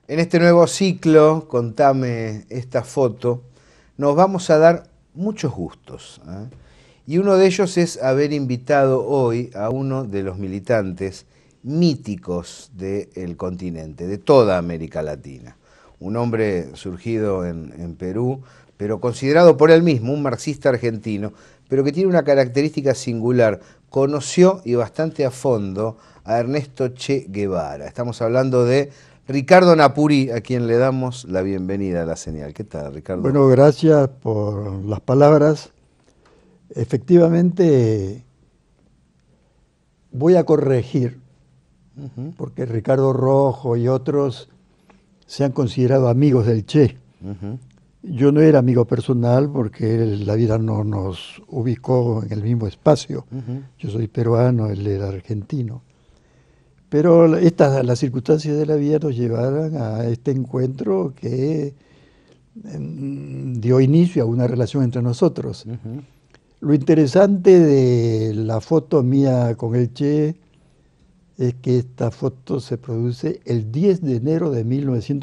En este nuevo ciclo, Contame esta foto, nos vamos a dar muchos gustos, ¿eh? Y uno de ellos es haber invitado hoy a uno de los militantes míticos del continente, de toda América Latina. Un hombre surgido en Perú, pero considerado por él mismo un marxista argentino, pero que tiene una característica singular. Conoció y bastante a fondo a Ernesto Che Guevara. Estamos hablando de Ricardo Napuri, a quien le damos la bienvenida a La Señal. ¿Qué tal, Ricardo? Bueno, gracias por las palabras. Efectivamente, voy a corregir, porque Ricardo Rojo y otros se han considerado amigos del Che. Yo no era amigo personal porque la vida no nos ubicó en el mismo espacio. Yo soy peruano, él era argentino. Pero las circunstancias de la vida nos llevaron a este encuentro que dio inicio a una relación entre nosotros. Lo interesante de la foto mía con el Che es que esta foto se produce el 10 de enero de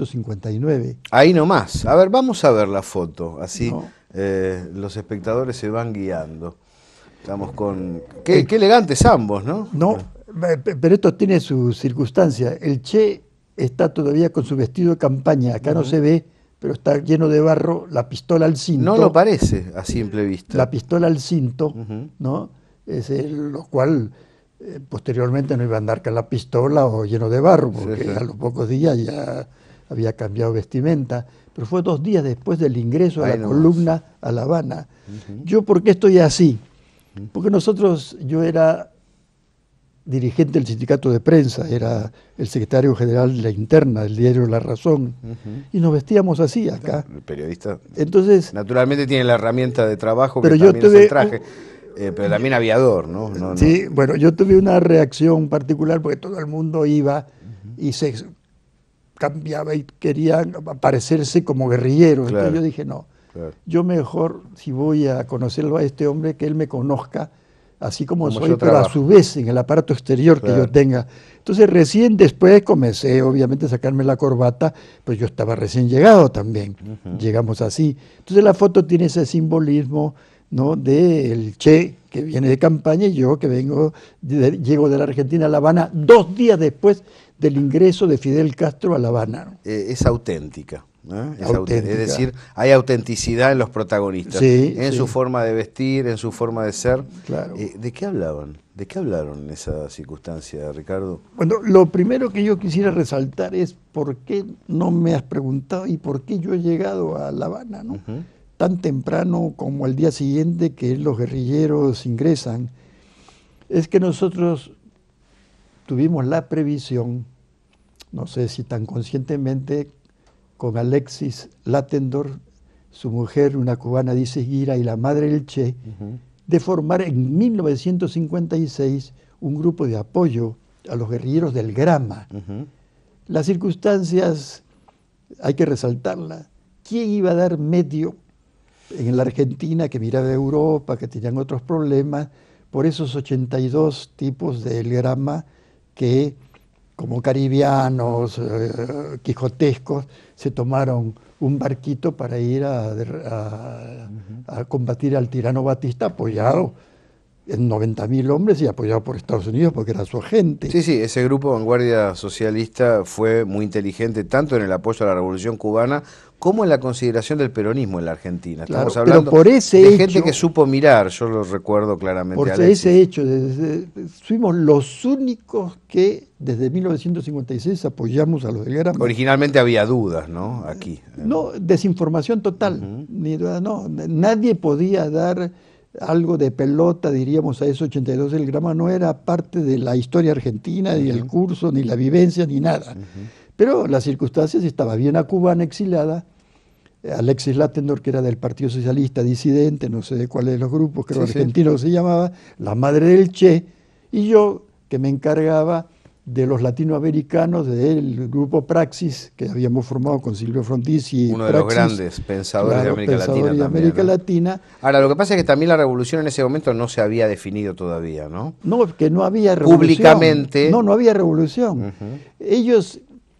1959. Ahí nomás. A ver, vamos a ver la foto, así No. Los espectadores se van guiando. Estamos con... Qué elegantes ambos, ¿no? No, pero esto tiene su circunstancia. El Che está todavía con su vestido de campaña. Acá no se ve, pero está lleno de barro, la pistola al cinto. No lo parece a simple vista. La pistola al cinto, ¿no? Lo cual posteriormente no iba a andar con la pistola o lleno de barro, porque a los pocos días ya había cambiado vestimenta. Pero fue 2 días después del ingreso de la columna a La Habana. ¿Yo por qué estoy así? Porque yo era dirigente del sindicato de prensa, era el secretario general de la interna del diario La Razón, y nos vestíamos así acá. El periodista, entonces, naturalmente tiene la herramienta de trabajo, que pero también yo es el traje, pero también aviador, ¿no? Sí, bueno, yo tuve una reacción particular porque todo el mundo iba y se cambiaba y querían parecerse como guerrilleros. Claro. Entonces yo dije, no, yo mejor, si voy a conocerlo a este hombre, que él me conozca así como soy, pero trabajo. a su vez en el aparato exterior que yo tenga. Entonces recién después comencé, obviamente, a sacarme la corbata, pues yo estaba recién llegado también, llegamos así. Entonces la foto tiene ese simbolismo, ¿no?, del Che, que viene de campaña, y yo que llego de la Argentina a La Habana 2 días después del ingreso de Fidel Castro a La Habana, ¿no? Es auténtica. Auténtica. Es decir, hay autenticidad en los protagonistas, en su forma de vestir, en su forma de ser. Claro. ¿De qué hablaban? ¿De qué hablaron en esa circunstancia, Ricardo? Bueno, lo primero que yo quisiera resaltar es por qué no me has preguntado y por qué yo he llegado a La Habana, ¿no? Tan temprano como el día siguiente que los guerrilleros ingresan. Es que nosotros tuvimos la previsión, no sé si tan conscientemente, con Alexis Latendor, su mujer, una cubana de Iseguira, y la madre del Che, de formar en 1956 un grupo de apoyo a los guerrilleros del Grama. Las circunstancias hay que resaltarlas. ¿Quién iba a dar medio en la Argentina, que miraba a Europa, que tenían otros problemas, por esos 82 tipos del Grama que, como caribianos, quijotescos, se tomaron un barquito para ir a combatir al tirano Batista, apoyado en 90.000 hombres y apoyado por Estados Unidos porque era su agente? Sí, sí, ese grupo Vanguardia Socialista fue muy inteligente tanto en el apoyo a la Revolución Cubana como en la consideración del peronismo en la Argentina. Estamos hablando por ese de hecho, gente que supo mirar, yo lo recuerdo claramente. Por Alexis. ese hecho, fuimos los únicos que desde 1956 apoyamos a los del Grama. Originalmente había dudas, ¿no? Aquí. No, desinformación total. No, nadie podía dar algo de pelota, diríamos, a esos 82 del Grama. No era parte de la historia argentina, ni el curso, ni la vivencia, ni nada. Pero las circunstancias, estaba bien a cubana exilada, Alexis Latendor, que era del Partido Socialista disidente, no sé de cuál de los grupos, creo argentino se llamaba, la madre del Che, y yo, que me encargaba de los latinoamericanos del grupo Praxis, que habíamos formado con Silvio Frondizi. Uno de los grandes pensadores de América Latina. De América Latina. Ahora, lo que pasa es que también la revolución en ese momento no se había definido todavía, ¿no? No, que no había revolución. Públicamente. No había revolución. Ellos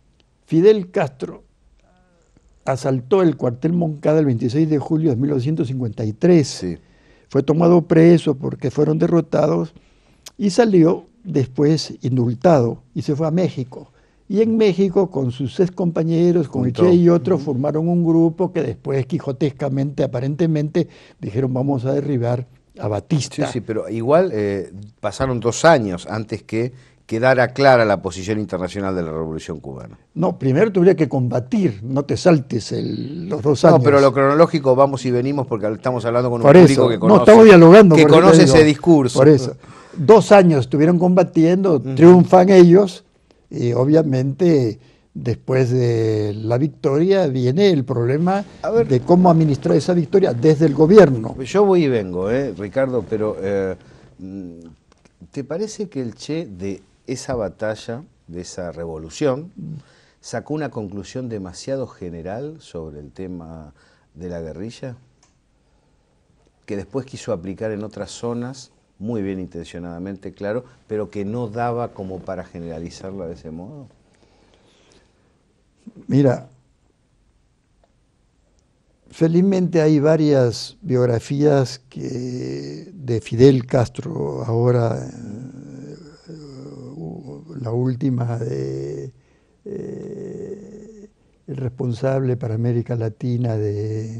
Fidel Castro asaltó el cuartel Moncada el 26 de julio de 1953. Sí. Fue tomado preso porque fueron derrotados y salió después indultado y se fue a México. Y en México, con sus ex compañeros, con el Che y otros, formaron un grupo que después, quijotescamente, aparentemente, dijeron vamos a derribar a Batista. Sí, sí, pero igual pasaron 2 años antes que quedara clara la posición internacional de la Revolución Cubana. No, primero tuviera que combatir, no te saltes los 2 años. No, pero lo cronológico vamos y venimos porque estamos hablando con un por público eso, que conoce, no, estamos dialogando, que por eso conoce te digo, ese discurso. Por eso. 2 años estuvieron combatiendo, triunfan ellos, y obviamente después de la victoria viene el problema de cómo administrar esa victoria desde el gobierno. Yo voy y vengo, Ricardo, pero ¿te parece que el Che de esa batalla, de esa revolución, sacó una conclusión demasiado general sobre el tema de la guerrilla? Que después quiso aplicar en otras zonas, muy bien intencionadamente, claro, pero que no daba como para generalizarla de ese modo. Mira, felizmente hay varias biografías de Fidel Castro, ahora la última de el responsable para América Latina de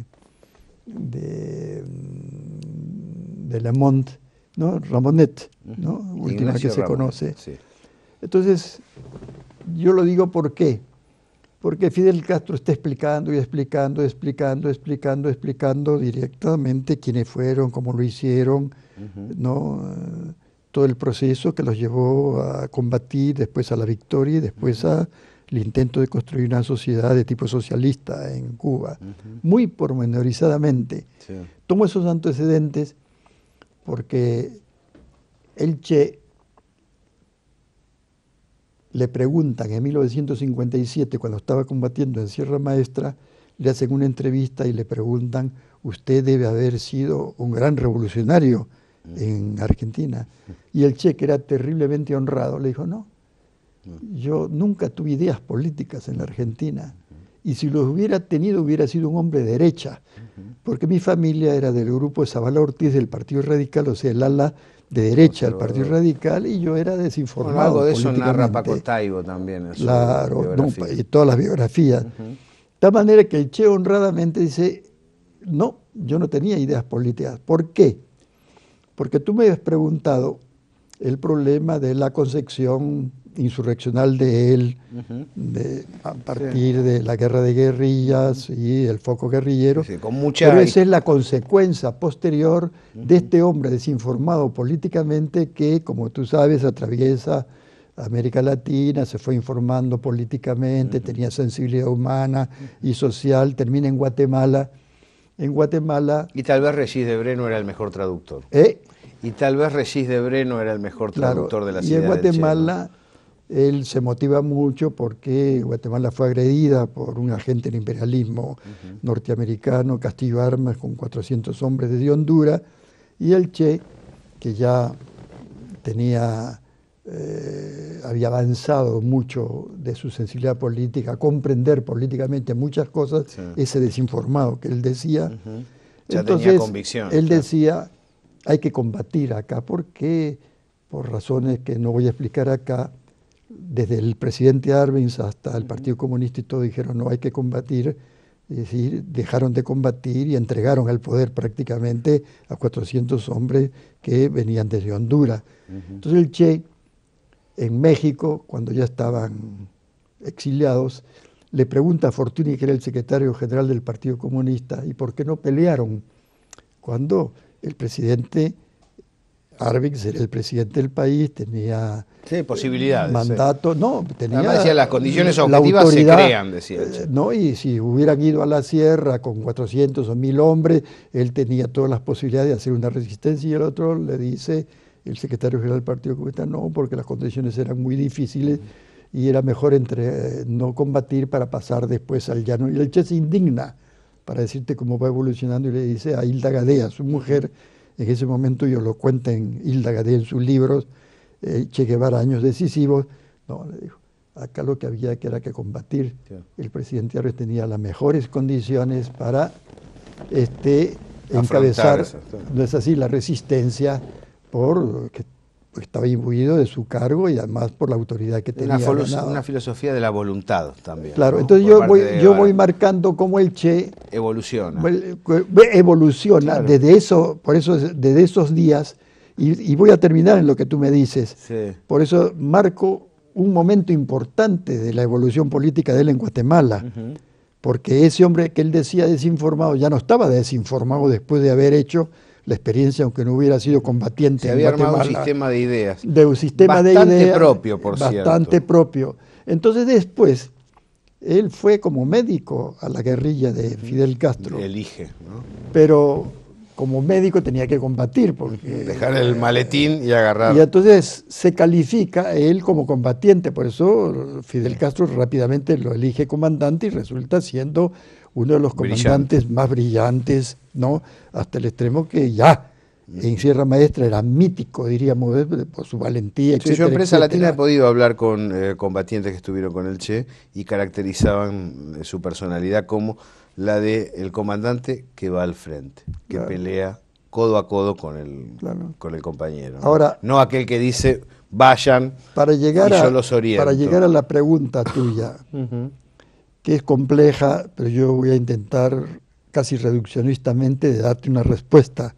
Lamont, ¿no? Ramonet, ¿no? Última Ignacio que se Ramonet, conoce. sí. Entonces, yo lo digo ¿por qué? Porque Fidel Castro está explicando y explicando directamente quiénes fueron, cómo lo hicieron, ¿no? Todo el proceso que los llevó a combatir, después a la victoria y después al intento de construir una sociedad de tipo socialista en Cuba, muy pormenorizadamente. Sí. Tomo esos antecedentes porque el Che le preguntan en 1957, cuando estaba combatiendo en Sierra Maestra, le hacen una entrevista y le preguntan, usted debe haber sido un gran revolucionario en Argentina. Y el Che, que era terriblemente honrado, le dijo, no, yo nunca tuve ideas políticas en la Argentina. Y si los hubiera tenido, hubiera sido un hombre de derecha, porque mi familia era del grupo de Zavala Ortiz del Partido Radical, o sea, el ala de derecha del Partido Radical, y yo era desinformado. Bueno, algo de eso políticamente. narra Paco Taibo también. En su claro, no, biografía. y todas las biografías. De tal manera que el Che honradamente dice, no, yo no tenía ideas políticas. ¿Por qué? Porque tú me has preguntado el problema de la concepción insurreccional de él, a partir de la guerra de guerrillas y el foco guerrillero, Sí, con mucha... pero esa es la consecuencia posterior de este hombre desinformado políticamente que, como tú sabes, atraviesa América Latina, se fue informando políticamente, tenía sensibilidad humana y social, termina en Guatemala. En Guatemala... Y tal vez Regis Debré no era el mejor traductor. Y tal vez Regis Debré no era el mejor traductor de las ideas del Che. Y en Guatemala... ¿no? Él se motiva mucho porque Guatemala fue agredida por un agente del imperialismo norteamericano, Castillo Armas, con 400 hombres desde Honduras, y el Che, que ya había avanzado mucho de su sensibilidad política, a comprender políticamente muchas cosas, ese desinformado que él decía. Ya entonces, tenía convicción. Él decía, hay que combatir acá, porque por razones que no voy a explicar acá, desde el presidente Arbenz hasta el Partido Comunista y todo dijeron no hay que combatir, es decir, dejaron de combatir y entregaron al poder prácticamente a 400 hombres que venían desde Honduras. Entonces el Che, en México, cuando ya estaban exiliados, le pregunta a Fortuny, que era el secretario general del Partido Comunista, ¿y por qué no pelearon? Cuando el presidente Arbenz era el presidente del país, tenía posibilidades, mandato, no, tenía... Además decía, las condiciones objetivas se crean, decía el Che. No, y si hubieran ido a la sierra con 400 o 1000 hombres, él tenía todas las posibilidades de hacer una resistencia, y el otro le dice, el secretario general del Partido Comunista, no, porque las condiciones eran muy difíciles y era mejor no combatir para pasar después al llano. Y el Che se indigna, para decirte cómo va evolucionando, y le dice a Hilda Gadea, su mujer, en ese momento yo lo cuento en Hilda Gadea en sus libros, Che Guevara, años decisivos, no, le dijo, Acá lo que había que era que combatir. Sí. El presidente Arres tenía las mejores condiciones para encabezar, eso, sí. no es así, la resistencia porque estaba imbuido de su cargo y además por la autoridad que tenía ganado. Una filosofía de la voluntad también. Claro, ¿no? entonces yo voy marcando cómo el Che evoluciona claro. Por eso desde esos días, y voy a terminar en lo que tú me dices, sí. Por eso marco un momento importante de la evolución política de él en Guatemala, porque ese hombre que él decía desinformado ya no estaba desinformado después de haber hecho la experiencia, aunque no hubiera sido combatiente. Se había en Guatemala, armado un sistema de ideas. De un sistema bastante de ideas. Propio, por cierto. Bastante propio. Entonces después, él fue como médico a la guerrilla de Fidel Castro. Elige, ¿no? Pero como médico tenía que combatir. Porque, dejar el maletín y agarrar. Y entonces se califica él como combatiente. Por eso Fidel Castro rápidamente lo elige comandante y resulta siendo uno de los comandantes más brillantes, ¿no? Hasta el extremo que ya en Sierra Maestra era mítico, diríamos, por su valentía, etcétera. Sí, yo en Prensa etcétera. Latina he podido hablar con combatientes que estuvieron con el Che y caracterizaban su personalidad como la de el comandante que va al frente, que claro. pelea codo a codo con claro. con el compañero. Ahora, no aquel que dice vayan yo los oriento. Para llegar a la pregunta tuya, que es compleja, pero yo voy a intentar casi reduccionistamente de darte una respuesta.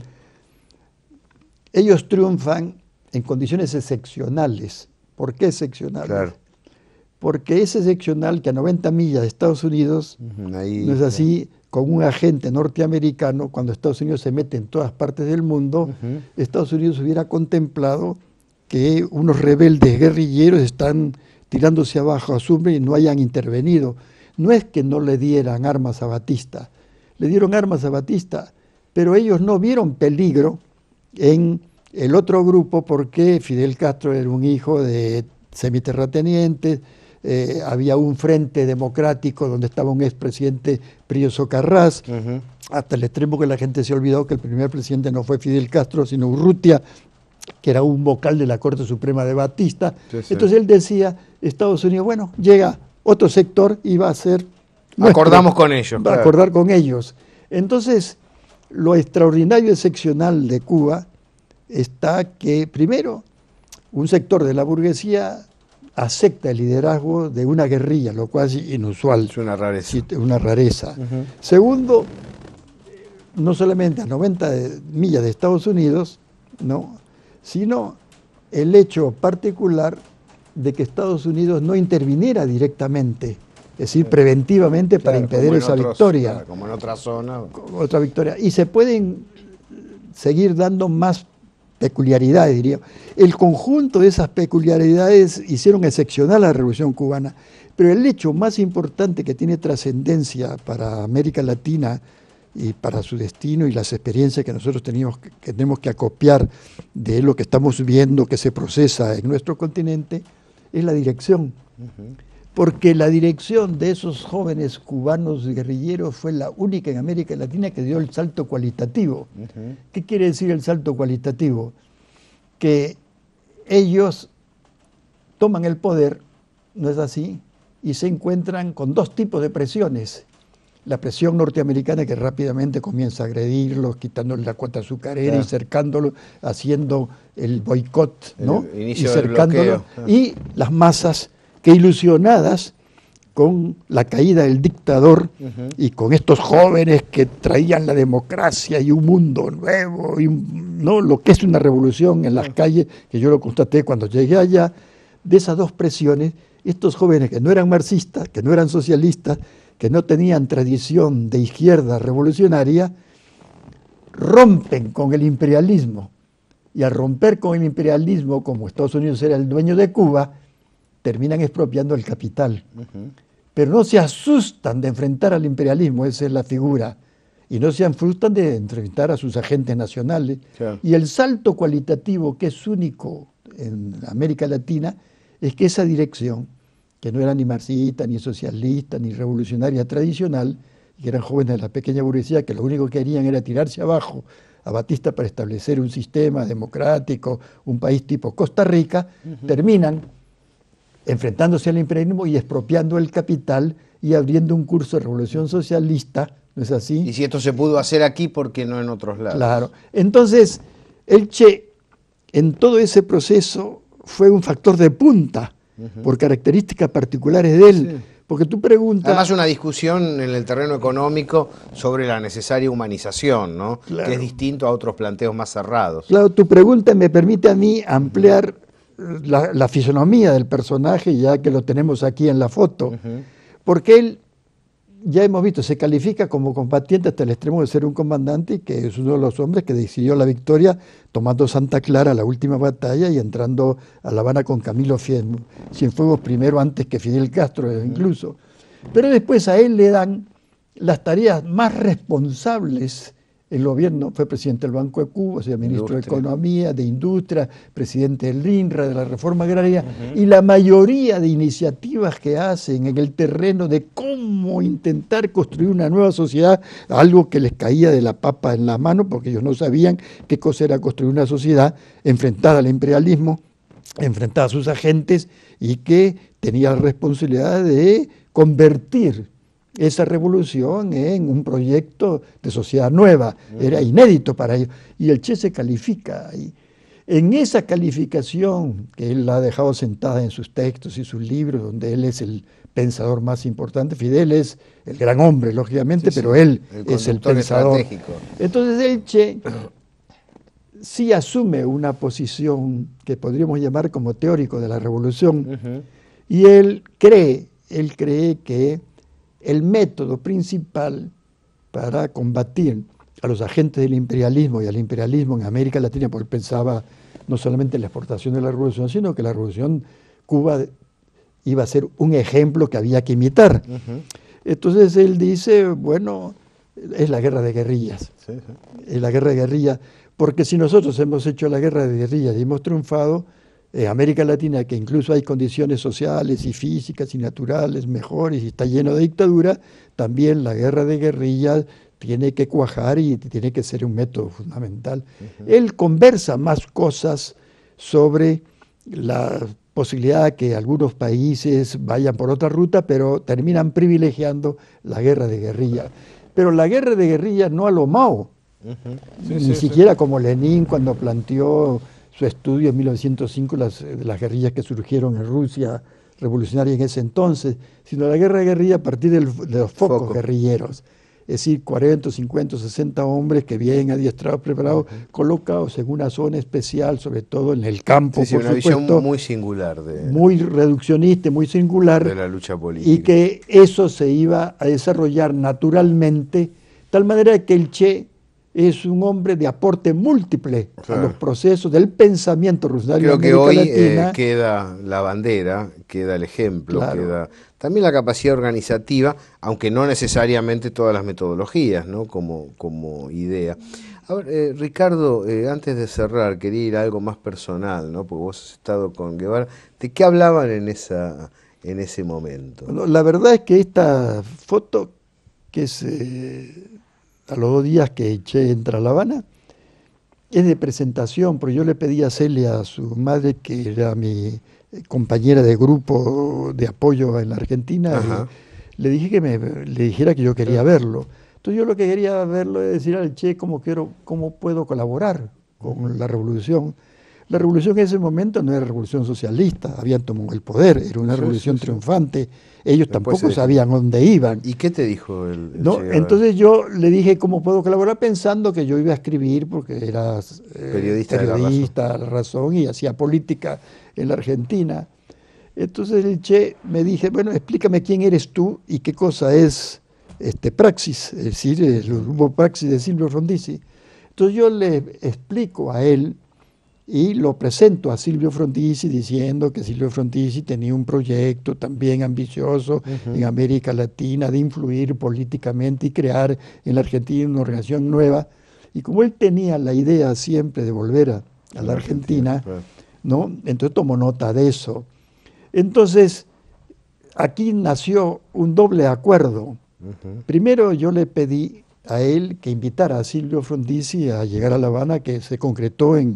Ellos triunfan en condiciones excepcionales. ¿Por qué excepcionales? Claro. Porque es excepcional que a 90 millas de Estados Unidos, ahí, no es así, con un agente norteamericano, cuando Estados Unidos se mete en todas partes del mundo, Estados Unidos hubiera contemplado que unos rebeldes guerrilleros están tirándose abajo a Sumbre y no hayan intervenido. No es que no le dieran armas a Batista, le dieron armas a Batista, pero ellos no vieron peligro en el otro grupo porque Fidel Castro era un hijo de semiterratenientes, había un frente democrático donde estaba un expresidente Pío Socarrás, hasta el extremo que la gente se ha olvidado que el primer presidente no fue Fidel Castro, sino Urrutia, que era un vocal de la Corte Suprema de Batista. Sí, sí. Entonces él decía, Estados Unidos, bueno, llega otro sector y va a ser nuestro, acordamos con ellos. Va a acordar con ellos. Entonces, lo extraordinario y excepcional de Cuba está que, primero, un sector de la burguesía acepta el liderazgo de una guerrilla, lo cual es inusual. Es una rareza. Una rareza. Segundo, no solamente a 90 millas de Estados Unidos, ¿no?, sino el hecho particular de que Estados Unidos no interviniera directamente, es decir, preventivamente, para impedir esa victoria. Claro, como en otra zona. Otra victoria. Y se pueden seguir dando más peculiaridades, diría. El conjunto de esas peculiaridades hicieron excepcional a la Revolución Cubana, pero el hecho más importante que tiene trascendencia para América Latina y para su destino y las experiencias que nosotros tenemos que acopiar de lo que estamos viendo que se procesa en nuestro continente, es la dirección. Porque la dirección de esos jóvenes cubanos guerrilleros fue la única en América Latina que dio el salto cualitativo. ¿Qué quiere decir el salto cualitativo? Que ellos toman el poder, ¿no es así?, y se encuentran con dos tipos de presiones. La presión norteamericana, que rápidamente comienza a agredirlos, quitándole la cuota azucarera y cercándolos, haciendo el boicot, ¿no?, y cercándolos. Y las masas que, ilusionadas con la caída del dictador y con estos jóvenes que traían la democracia y un mundo nuevo, y ¿no?, lo que es una revolución en las calles, que yo lo constaté cuando llegué allá, de esas dos presiones, estos jóvenes que no eran marxistas, que no eran socialistas, que no tenían tradición de izquierda revolucionaria, rompen con el imperialismo. Y al romper con el imperialismo, como Estados Unidos era el dueño de Cuba, terminan expropiando el capital. Pero no se asustan de enfrentar al imperialismo, esa es la figura. Y no se asustan de enfrentar a sus agentes nacionales. Claro. Y el salto cualitativo que es único en América Latina es que esa dirección, que no era ni marxista, ni socialista, ni revolucionaria tradicional, y que eran jóvenes de la pequeña burguesía que lo único que querían era tirarse abajo a Batista para establecer un sistema democrático, un país tipo Costa Rica, terminan enfrentándose al imperialismo y expropiando el capital y abriendo un curso de revolución socialista, ¿no es así? Y si esto se pudo hacer aquí, ¿por qué no en otros lados? Claro. Entonces, el Che, en todo ese proceso, fue un factor de punta, por características particulares de él. Sí. Porque tú preguntas... Además, una discusión en el terreno económico sobre la necesaria humanización, ¿no? Claro. Que es distinto a otros planteos más cerrados. Claro, tu pregunta me permite a mí ampliar la fisonomía del personaje, ya que lo tenemos aquí en la foto. Porque él, ya hemos visto, se califica como combatiente hasta el extremo de ser un comandante, y que es uno de los hombres que decidió la victoria tomando Santa Clara, la última batalla, y entrando a La Habana con Camilo Cienfuegos primero, antes que Fidel Castro incluso. Pero después a él le dan las tareas más responsables. El gobierno fue presidente del Banco de Cuba, o sea, ministro de Economía, de Industria, presidente del INRA, de la Reforma Agraria, y la mayoría de iniciativas que hacen en el terreno de cómo intentar construir una nueva sociedad, algo que les caía de la papa en la mano, porque ellos no sabían qué cosa era construir una sociedad enfrentada al imperialismo, enfrentada a sus agentes, y que tenía la responsabilidad de convertir esa revolución en un proyecto de sociedad nueva. Era inédito para ellos. Y el Che se califica ahí. En esa calificación, que él la ha dejado sentada en sus textos y sus libros, donde él es el pensador más importante, Fidel es el gran hombre, lógicamente, sí, pero él es el pensador. Estratégico. Entonces el Che sí asume una posición que podríamos llamar como teórico de la revolución, y él cree que el método principal para combatir a los agentes del imperialismo y al imperialismo en América Latina, porque pensaba no solamente en la exportación de la revolución, sino que la revolución Cuba iba a ser un ejemplo que había que imitar. Entonces él dice, bueno, es la guerra de guerrillas. Es la guerra de guerrillas, porque si nosotros hemos hecho la guerra de guerrillas y hemos triunfado, en América Latina, que incluso hay condiciones sociales y físicas y naturales mejores y está lleno de dictadura, también la guerra de guerrillas tiene que cuajar y tiene que ser un método fundamental. Él conversa más cosas sobre la posibilidad de que algunos países vayan por otra ruta, pero terminan privilegiando la guerra de guerrillas. Pero la guerra de guerrillas no a lo Mao, ni siquiera como Lenin cuando planteó su estudio en 1905, las guerrillas que surgieron en Rusia revolucionaria en ese entonces, sino la guerra de guerrilla a partir de los focos guerrilleros. Es decir, 40, 50, 60 hombres que bien adiestrados, preparados, colocados en una zona especial, sobre todo en el campo, por supuesto. Una visión muy singular. Muy reduccionista, muy singular. De la lucha política. Y que eso se iba a desarrollar naturalmente, de tal manera que el Che es un hombre de aporte múltiple a los procesos del pensamiento revolucionario. Creo que hoy queda la bandera, queda el ejemplo, queda también la capacidad organizativa, aunque no necesariamente todas las metodologías, ¿no? como idea. A ver, Ricardo, antes de cerrar, quería ir a algo más personal, ¿no? Porque vos has estado con Guevara. ¿De qué hablaban en ese momento? Bueno, la verdad es que esta foto, que es a los 2 días que Che entra a La Habana, es de presentación, porque yo le pedí a Celia, a su madre, que era mi compañera de grupo de apoyo en la Argentina, le dije que le dijera que yo quería verlo. Entonces yo lo que quería verlo es decir al Che cómo puedo colaborar con la revolución. La revolución en ese momento no era revolución socialista, habían tomado el poder, era una revolución triunfante. Ellos tampoco sabían dónde iban. ¿Y qué te dijo el Entonces yo le dije cómo puedo colaborar, pensando que yo iba a escribir, porque era periodista de La Razón y hacía política en la Argentina. Entonces el Che me dije, bueno, explícame quién eres tú y qué cosa es Praxis, es decir, el grupo Praxis de Silvio Frondizi. Entonces yo le explico a él y lo presento a Silvio Frondizi, diciendo que Silvio Frondizi tenía un proyecto también ambicioso en América Latina de influir políticamente y crear en la Argentina una organización nueva. Y como él tenía la idea siempre de volver a la Argentina, ¿no? Entonces tomó nota de eso. Entonces, aquí nació un doble acuerdo. Primero yo le pedí a él que invitara a Silvio Frondizi a llegar a La Habana, que se concretó en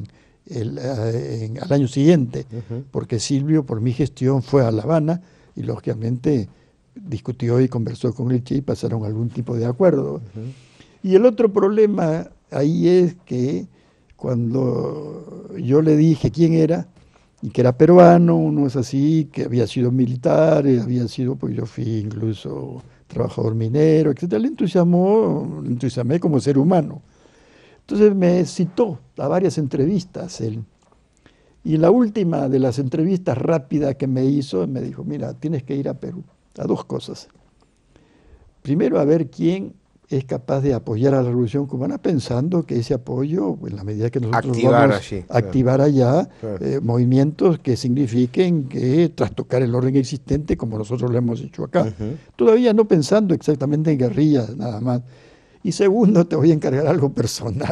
al año siguiente, porque Silvio, por mi gestión, fue a La Habana y lógicamente discutió y conversó con el Che y pasaron algún tipo de acuerdo. Y el otro problema ahí es que cuando yo le dije quién era, y que era peruano, uno es así, que había sido militar, había sido, pues yo fui incluso trabajador minero, etcétera, le entusiasmé como ser humano. Entonces me citó a varias entrevistas él. Y la última de las entrevistas rápidas que me hizo, me dijo, mira, tienes que ir a Perú, a dos cosas. Primero, a ver quién es capaz de apoyar a la Revolución Cubana, pensando que ese apoyo, en la medida que nosotros Activar vamos allí, a activar allá claro. movimientos que signifiquen que trastocar el orden existente como nosotros lo hemos hecho acá. Todavía no pensando exactamente en guerrillas, nada más. Y segundo, te voy a encargar algo personal.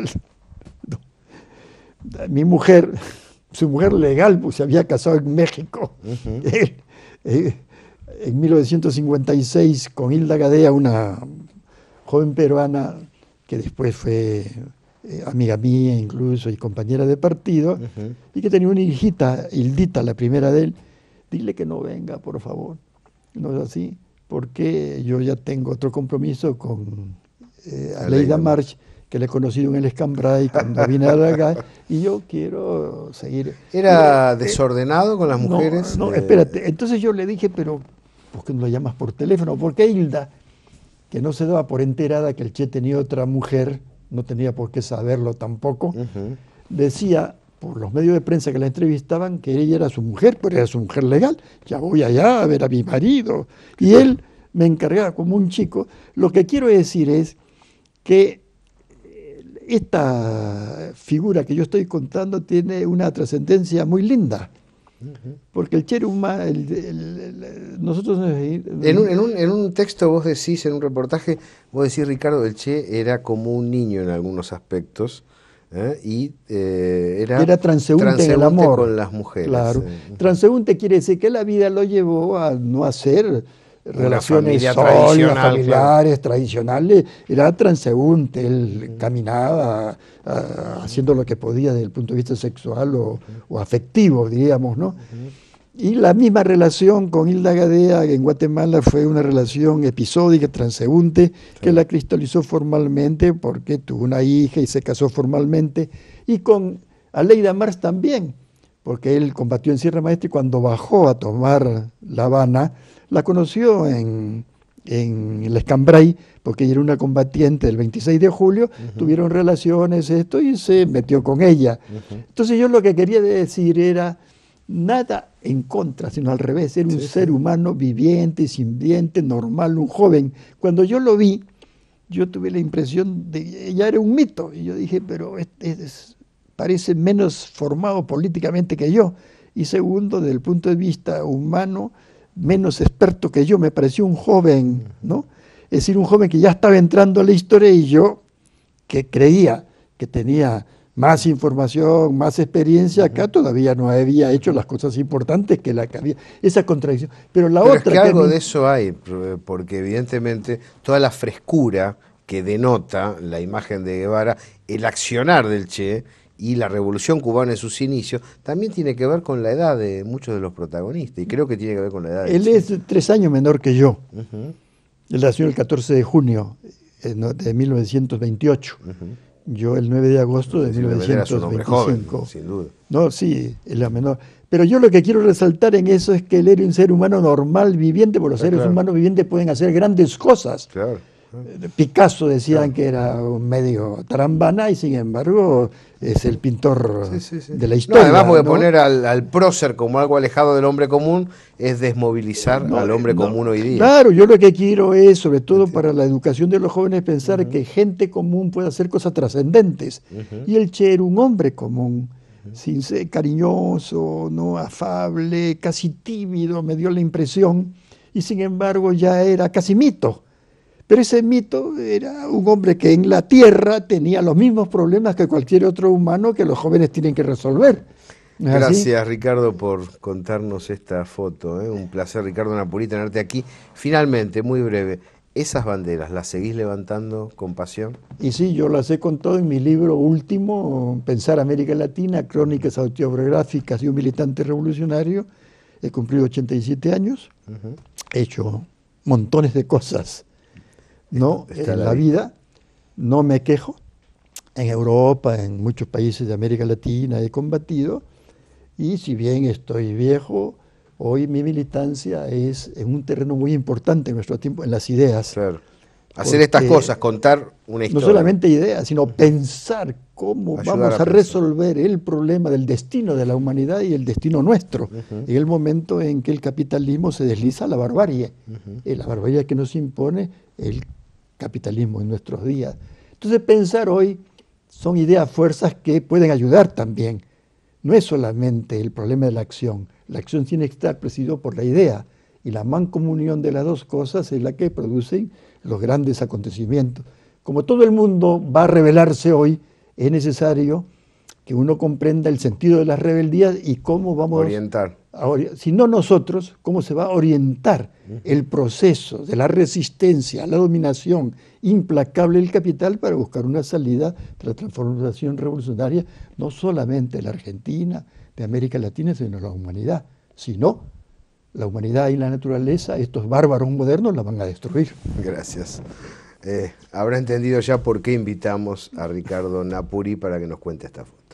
Mi mujer, su mujer legal, pues se había casado en México. En 1956 con Hilda Gadea, una joven peruana que después fue amiga mía incluso y compañera de partido, y que tenía una hijita, Hildita, la primera de él. Dile que no venga, por favor. No es así, porque yo ya tengo otro compromiso con Aleida March, que le he conocido en el Escambray cuando vine a acá, y yo quiero seguir. ¿Era desordenado con las mujeres? No, espérate. Entonces yo le dije, pero ¿por qué no lo llamas por teléfono? Porque Hilda, que no se daba por enterada que el Che tenía otra mujer, no tenía por qué saberlo tampoco, decía por los medios de prensa que la entrevistaban que ella era su mujer, pero era su mujer legal. Ya voy allá a ver a mi marido. Y él me encargaba como un chico. Lo que quiero decir es que esta figura que yo estoy contando tiene una trascendencia muy linda. Porque el Che era nosotros... En un texto vos decís, en un reportaje, vos decís, Ricardo, el Che era como un niño en algunos aspectos, y era transeúnte en el amor con las mujeres. Claro. Transeúnte quiere decir que la vida lo llevó a no hacer relaciones sólidas, familiares, tradicionales. Era transeúnte, él caminaba haciendo lo que podía desde el punto de vista sexual o afectivo, diríamos, ¿no? Y la misma relación con Hilda Gadea en Guatemala fue una relación episódica, transeúnte, que la cristalizó formalmente porque tuvo una hija y se casó formalmente. Y con Aleida March también, porque él combatió en Sierra Maestra y cuando bajó a tomar La Habana, la conoció en el Escambray, porque ella era una combatiente del 26 de julio, tuvieron relaciones, y se metió con ella. Entonces yo lo que quería decir era nada en contra, sino al revés, era un ser humano viviente, sintiente, normal, un joven. Cuando yo lo vi, yo tuve la impresión de que ella era un mito, y yo dije, pero parece menos formado políticamente que yo, y segundo, desde el punto de vista humano, menos experto que yo, me pareció un joven, ¿no? Es decir, un joven que ya estaba entrando a la historia y yo, que creía que tenía más información, más experiencia, acá todavía no había hecho las cosas importantes que la que había. Esa contradicción. Pero la otra... Es que algo de eso hay, porque evidentemente toda la frescura que denota la imagen de Guevara, el accionar del Che y la Revolución Cubana en sus inicios, también tiene que ver con la edad de muchos de los protagonistas, y creo que tiene que ver con la edad del Él Che. es 3 años menor que yo. Él nació el 14 de junio de 1928. Yo el 9 de agosto de 1925. Joven, sin duda. No, sí, es la menor. Pero yo lo que quiero resaltar en eso es que él era un ser humano normal, viviente, porque los seres humanos vivientes pueden hacer grandes cosas. Claro. Picasso decían que era un medio tarambana y sin embargo es el pintor de la historia. No, además porque poner al prócer como algo alejado del hombre común es desmovilizar al hombre común hoy día. Claro, yo lo que quiero es, sobre todo para la educación de los jóvenes, pensar que gente común puede hacer cosas trascendentes. Y el Che era un hombre común, sin ser cariñoso, no afable, casi tímido, me dio la impresión, y sin embargo ya era casi mito. Pero ese mito era un hombre que en la tierra tenía los mismos problemas que cualquier otro humano que los jóvenes tienen que resolver. ¿No es Gracias, así? Ricardo, por contarnos esta foto. Un placer, Ricardo Napuri, tenerte aquí. Finalmente, muy breve, ¿Esas banderas las seguís levantando con pasión? Y sí, yo las he contado en mi libro último, Pensar América Latina, Crónicas autobiográficas de un militante revolucionario. He cumplido 87 años, he hecho montones de cosas, ¿no? En la vida, no me quejo. En Europa, en muchos países de América Latina he combatido, y si bien estoy viejo, hoy mi militancia es en un terreno muy importante en nuestro tiempo, en las ideas. Claro. Hacer estas cosas, contar una historia. No solamente ideas, sino pensar cómo vamos a resolver el problema del destino de la humanidad y el destino nuestro, en el momento en que el capitalismo se desliza a la barbarie, la barbarie que nos impone el capitalismo en nuestros días. Entonces pensar hoy son ideas, fuerzas que pueden ayudar también. No es solamente el problema de la acción tiene que estar presidido por la idea, y la mancomunión de las dos cosas es la que producen los grandes acontecimientos. Como todo el mundo va a rebelarse hoy, es necesario que uno comprenda el sentido de las rebeldías y cómo vamos orientar. Si no nosotros, cómo se va a orientar el proceso de la resistencia a la dominación implacable del capital para buscar una salida de la transformación revolucionaria, no solamente de la Argentina, de América Latina, sino de la humanidad. Si no, la humanidad y la naturaleza, estos bárbaros modernos, la van a destruir. Gracias. Habrá entendido ya por qué invitamos a Ricardo Napuri para que nos cuente esta foto.